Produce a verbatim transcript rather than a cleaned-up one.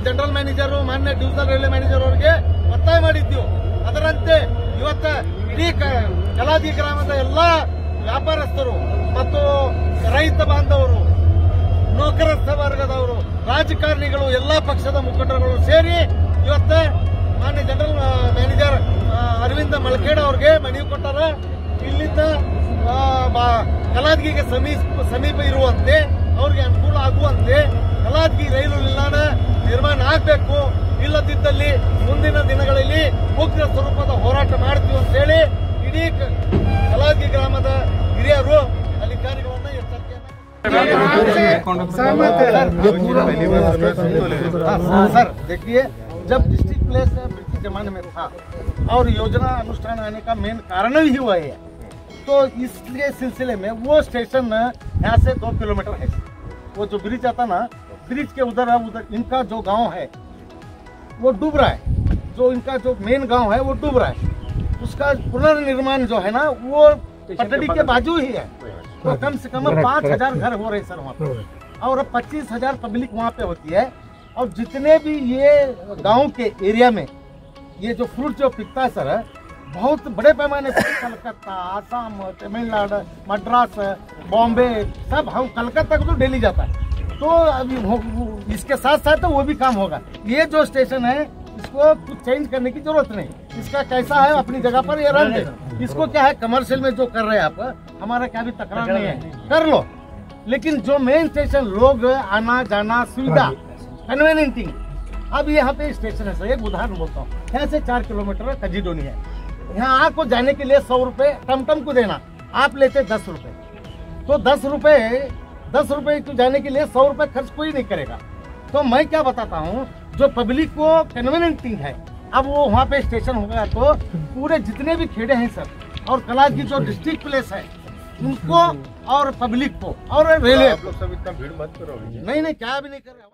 General manager ಮಾನ್ಯ divisional railway manager ಅವರಿಗೆ ಒತ್ತಾಯ ಮಾಡಿದ್ದೆವು. ಅದರಂತೆ ಇವತ್ತ ಇಡೀ ಕಲಾದಿ ಗ್ರಾಮದ ಎಲ್ಲಾ ವ್ಯಾಪಾರಸ್ಥರು ಮತ್ತು ರೈತ ಬಾಂಧವರು, ನೌಕರಸ್ಥ ವರ್ಗದವರು, ರಾಜಕಾರಣಿಗಳು, ಎಲ್ಲಾ ಪಕ್ಷದ ಮುಖಂಡರುಗಳು ಸೇರಿ ಇವತ್ತ ಮಾನ್ಯ ಜನರಲ್ ಮ್ಯಾನೇಜರ್ ಅರವಿಂದ ಮಳಖೇಡ್ ಅವ್ರಿಗೆ ಮನವಿ ಕೊಟ್ಟಾರ. ಇಲ್ಲಿಂದ ಕಲಾದಗಿಗೆ ಸಮೀಪ ಸಮೀಪ ಇರುವಂತೆ ಅವ್ರಿಗೆ ಅನುಕೂಲ ಆಗುವಂತೆ ಕಲಾದಗಿ ರೈಲು ನಿಲ್ದಾಣ ನಿರ್ಮಾಣ ಆಗಬೇಕು. ಇಲ್ಲದಿದ್ದಲ್ಲಿ ಮುಂದಿನ ದಿನಗಳಲ್ಲಿ ಉಗ್ರ ಸ್ವರೂಪದ ಹೋರಾಟ ಮಾಡ್ತೀವಿ ಅಂತ ಹೇಳಿ ಇಡೀ ಕಲಾದಗಿ ಗ್ರಾಮದ ಹಿರಿಯರು ಅಧಿಕಾರಿಗಳನ್ನ ಎಚ್ಚರಿಕೆಯನ್ನು. सर देखिए, जब डिस्ट्रिक्ट प्लेस ब्रिटिश जमाने में था और योजना अनुष्ठान आने का मेन कारण ही हुआ है, तो इसके सिलसिले में वो स्टेशन यहाँ से दो किलोमीटर है। वो जो ब्रिज आता ना, ब्रिज के उधर उधर इनका जो गांव है वो डूब रहा है। जो इनका जो मेन गांव है वो डूब रहा है। उसका पुनर्निर्माण जो है ना वो पटड़ी के बाजू ही है। तो कम से कम पाँच हजार घर हो रहे सर वहाँ पे, और पच्चीस हजार पब्लिक वहाँ पे होती है। और जितने भी ये गांव के एरिया में ये जो फ्रूट जो पिकता है सर, बहुत बड़े पैमाने पर कलकत्ता, आसाम, तमिलनाडु, मद्रास, बॉम्बे, सब हम कलकत्ता को तो डेली जाता है। तो अभी इसके साथ साथ तो वो भी काम होगा। ये जो स्टेशन है इसको कुछ चेंज करने की जरूरत नहीं। इसका कैसा है अपनी जगह पर ये रन है। इसको क्या है, कमर्शियल में जो कर रहे हैं आप, हमारा क्या भी तकरार नहीं है, कर लो। लेकिन जो मेन स्टेशन लोग आना जाना सुविधा कन्वीनियंटिंग, अब यहाँ पे स्टेशन है सर, एक उदाहरण बोलता हूँ। यहाँ से चार किलोमीटर कजीडोनी है। यहाँ आपको जाने के लिए सौ रुपए टमटम को देना, आप लेते दस रुपए। तो दस रुपए दस रुपए को जाने के लिए सौ रुपए खर्च कोई नहीं करेगा। तो मैं क्या बताता हूँ, जो पब्लिक को कन्वीनियंटिंग है, अब वो वहाँ पे स्टेशन होगा तो पूरे जितने भी खेड़े हैं सर और कलादगी जो डिस्ट्रिक्ट प्लेस है उनको और पब्लिक को और रेलवे, आप लोग सब इतना भीड़ मत करो। नहीं नहीं क्या भी नहीं कर रहे।